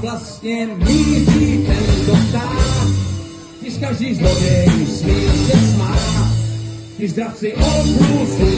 vlastně míří tento pták. Když každý zloděj smí se smát, když dravci obru